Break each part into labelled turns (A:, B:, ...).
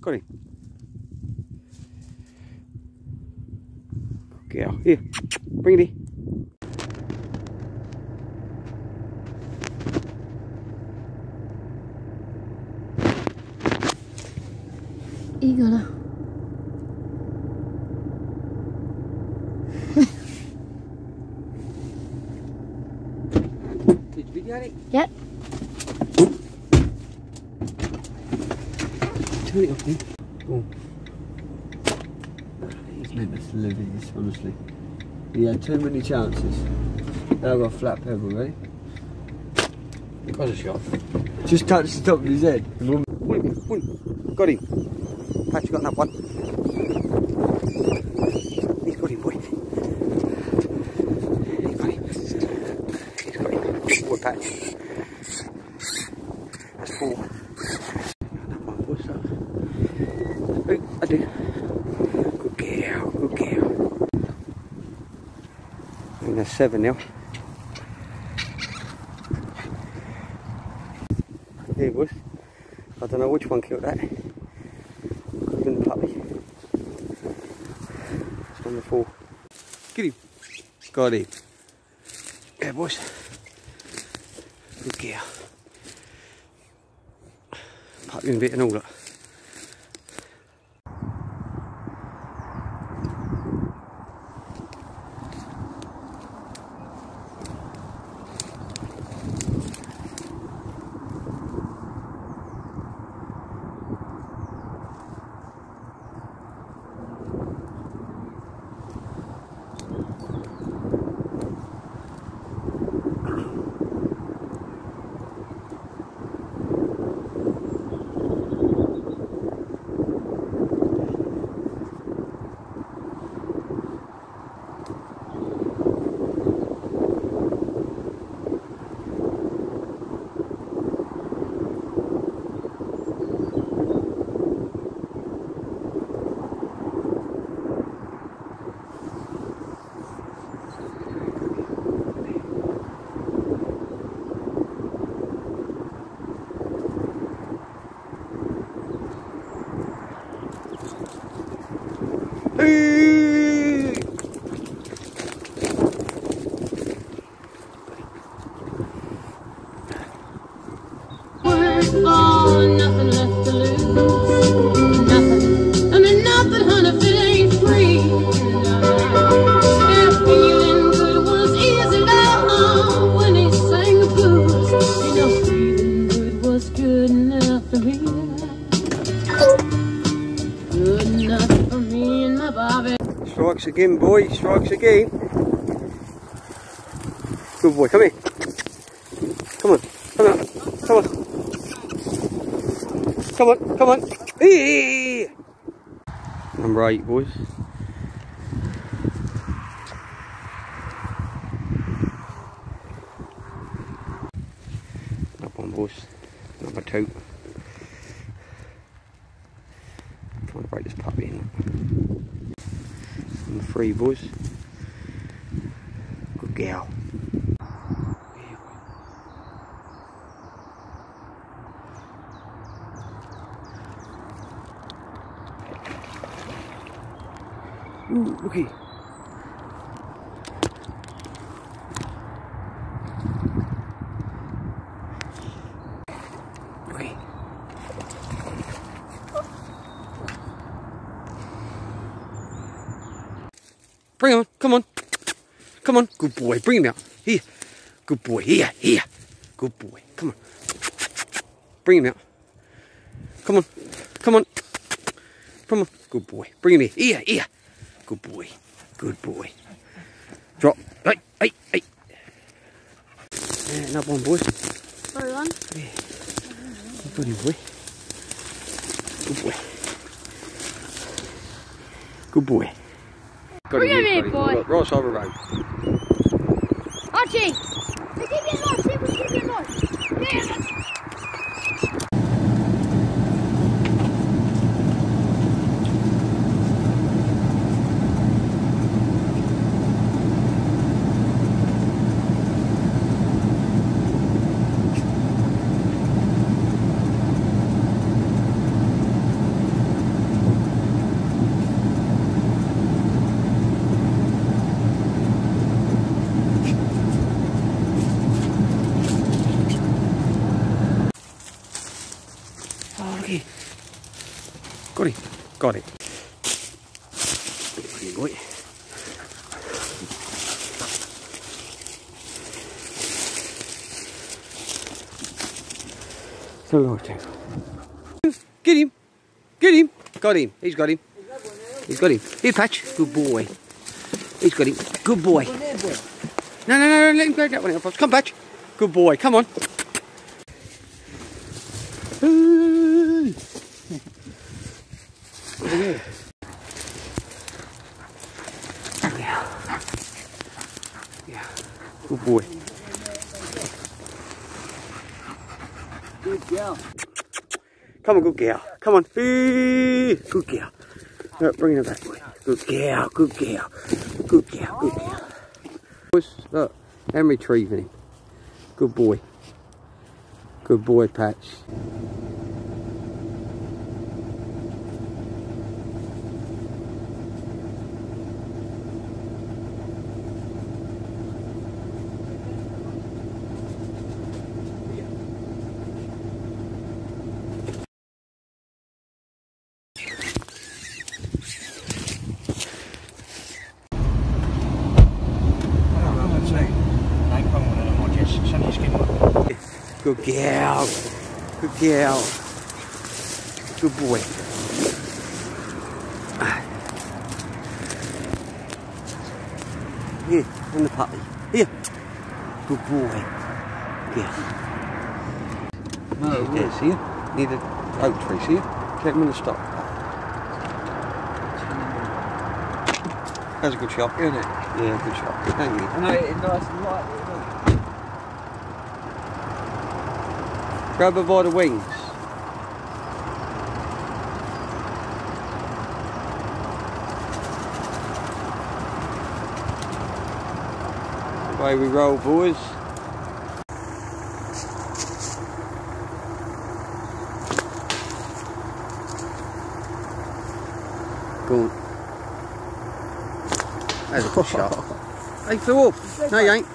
A: Got him. Good girl. Here, bring it here.
B: Eagle.
A: Did you video it?
B: Yep.
A: Turn it off then. Go on. He's meant to live in this, honestly. He had too many chances. Now I've got a flat pebble, ready? Got a shot. Just touch the top of his head. Got him. Patch got that one. He's got him, boy. He's got him. He's got him. Good boy, Patch. That's 4. That one, what's that? Oh, I do. Good girl, good girl. I think that's 7 now. Here, boys. I don't know which one killed that. Could have been the puppy. It's number 4. Get him. Got him. Yeah, boys. Good girl. Puppy and bit and all that.
B: Nothing left to lose. Nothing. I mean nothing, honey, if it ain't free. Yeah, feeling good was easy now when he sang the blues. You know, feeling good was good enough for me. Good enough for me and my Bobby.
A: Strikes again, boy. Strikes again. Good boy. Come here. Come on. Come on. Come on. Come on, come on. Hey! Number 8, boys. That one, boys. Number 2. Trying to break this puppy in. Number 3, boys. Good girl. Ooh, looky. Looky. Bring on, come on. Come on, good boy, bring him out. Here. Good boy, here, here. Good boy, come on. Bring him out. Come on, come on. Come on, good boy. Bring him here, here, here. Good boy. Good boy. Drop. Hey, hey, hey. Another one, boys.
B: Another one?
A: Yeah. Good boy. Good boy. Good boy.
B: Bring him here, boy.
A: Look, right side of the road.
B: Archie! We keep getting lost, we keep getting lost. Yeah.
A: Here. Got him. Got it. Good boy. So Lord, get him. Get him. Got him. He's got him. He's got him. Here, Patch. Good boy. He's got him. Good boy. No, no, no, let him go that one. Come, Patch. Good boy. Come on. Yeah. Good boy.
C: Good girl.
A: Come on, good girl. Come on. Good girl. No, bring her back, boy. Good girl. Good girl. Good girl. Good girl. Look, I'm retrieving him. Good boy. Good boy, Patch. Good girl. Good girl. Good boy. Here, and the puppy. Here. Good boy. Yeah.
C: No,
A: Yeah, see you? Near the oak tree, see you? Take him in the stop. That's a good shot, isn't it? Yeah, good shot. Thank you.
C: I know it's nice and light.
A: Grab her by the wings. Away we roll, boys. Go on. That's a good shot. Hey, flew off. No, you ain't.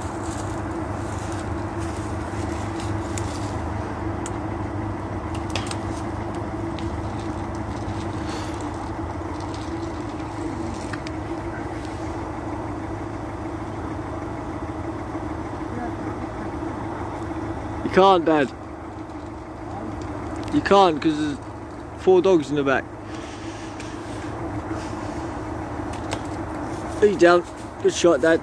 C: You can't, Dad. You can't because there's 4 dogs in the back. He's down. Good shot, Dad.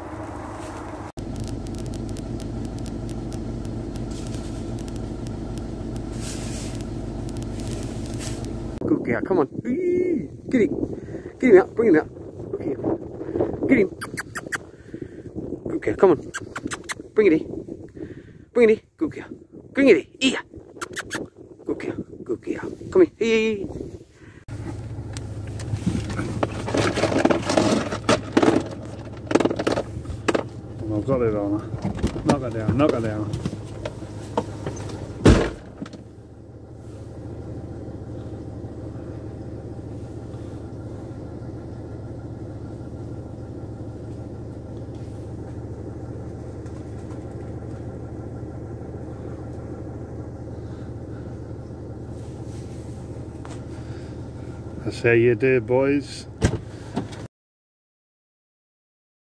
A: Good girl, come on. Get him. Get him out. Bring him out. Look here. Get him. Good girl, come on. Bring it in. Bring it in. Good girl. Bring it in. Here. Good girl. Good girl. Come here. Here.
D: I've got it on. Knock her down, knock her down. That's how you do, boys.